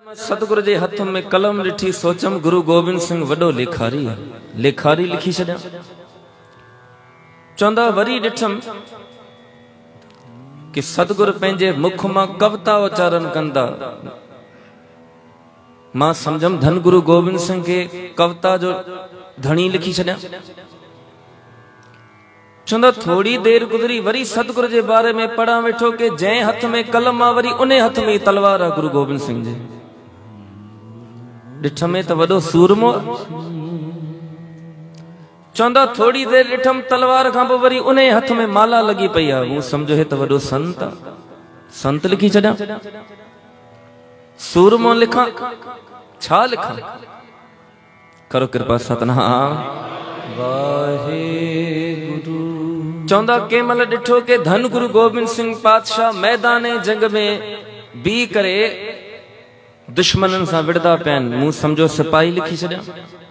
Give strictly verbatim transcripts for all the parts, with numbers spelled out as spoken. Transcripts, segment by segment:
सतगुरु जे हथ में कलम ॾिठी सोचम गुरु गोबिंद सिंह वॾो लेखारी है। लेखारी लिखी छॾियां। चवंदा वरी ॾिठम कि सतगुरु पंहिंजे मुख मां कविता उच्चारण कंदा। मां समझम धन गुरु गोबिंद सिंह के कविता जो धनी लिखी छॾियां। चवंदा थोड़ी देर गुजरी वरी सतगुरु जे बारे में पढ़ा वेठो कि जंहिं हथ में कलम आ वरी उन हथ में तलवार आ गुरु गोबिंद सिंह जे। ॾिठम त वॾो सूरमो। चवंदा थोड़ी देर ॾिठम तलवार खां पोइ वरी उन हथ में माला लगी पई आ। मूं समझो हे त वॾो संत आ। संत लिखी छॾियां। सूरमो लिखा छा लिखा? करो कृपा सतनाम वाहेगुरु। चवंदा कंहिं महिल ॾिठो कि धन गुरु गोबिंद सिंह पातशाह मैदान जंग में बी करे दुश्मनन सां विड़दा पिया आहिनि। मूं समझो सिपाही लिखी छॾियां।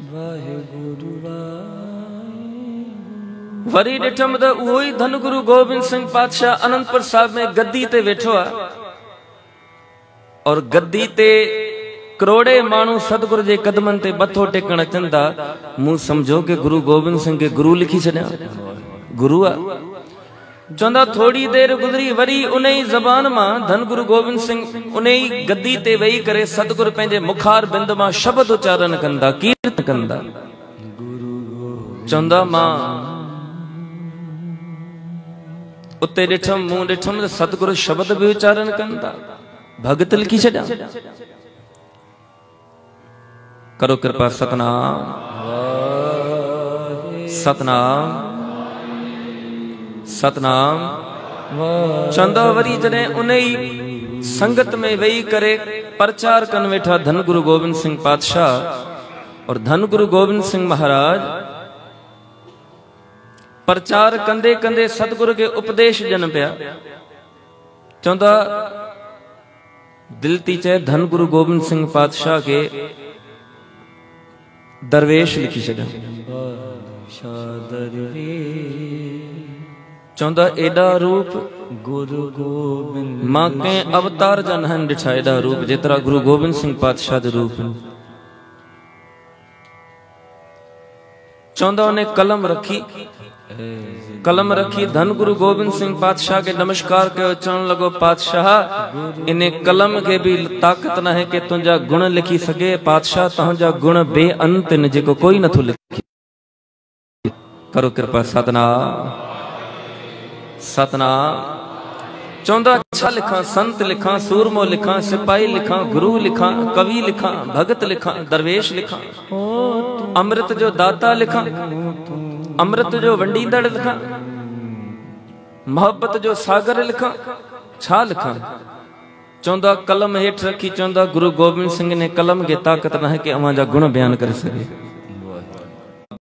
वरी ॾिठम त उहो ई धन गुरु गोबिंद सिंह पातशाह अनंतपुर साहिब में गद्दी ते वेठो आहे और गद्दी ते करोड़े माण्हू सतगुरु जे कदमनि ते मथो टेकण अचनि था। मूं समझो कि गुरु गोबिंद सिंह के गुरु लिखी छॾियां। गुरु आहे। चवंदा थोड़ी देर गुजरी वरी उन ई ज़बान मां धन गुरु गोबिंद सिंह उन ई गद्दी ते वेही करे सतगुरु पंहिंजे मुखार बिंद मां शब्द उच्चारण कंदा, कीर्तन कंदा। चवंदा मां उते ॾिठम, मूं ॾिठम त सतगुरु शब्द बि उच्चारण कंदा। भगत लिखी छॾियां। करो कृपा सतनाम सतनाम सतनाम। चवंदा वरी जॾहिं उन ई संगत में वेही करे प्रचार कन वेठा धन गुरु गोबिंद सिंह पातशाह और धन गुरु गोबिंद सिंह महाराज प्रचार कंदे कंदे सतगुरु के उपदेश जन पिया। चवंदा दिल थी चए धन गुरु गोबिंद सिंह पातशाह के दरवेश लिखी छॾियां। चवंदा एडा रूप गुरु गोबिंद मां कंहिं अवतार जा न ॾिठा एडा रूप जेतिरा गुरु गोबिंद सिंह पातशाह जो रूप। चवंदा उन्हें कलम रखी कलम रखी धन गुरु गोबिंद सिंह पातशाह के नमस्कार कयो। चवण लॻो पातशाह इन कलम के भी ताकत न है कि तुंहिंजा गुण लिखी सके। पातशाह तव्हांजा गुण बेअंत न जेको कोई नथो लिखी। करो कृपा सतनाम सतनाम। चवंदा छा लिखा? संत लिखा, सूरमो लिखा, सिपाही लिखा, गुरु लिखा, कवि लिखा, भगत लिखा, दरवेश लिखा, अमृत जो दाता लिखा, अमृत जो वंडींदड़ लिखा, मोहब्बत जो सागर लिखा, छा लिखा? चवंदा कलम हेठ रखी। चवंदा गुरु गोबिंद सिंह ने कलम के ताकत न है कि अवां जा गुण बयान करे सके।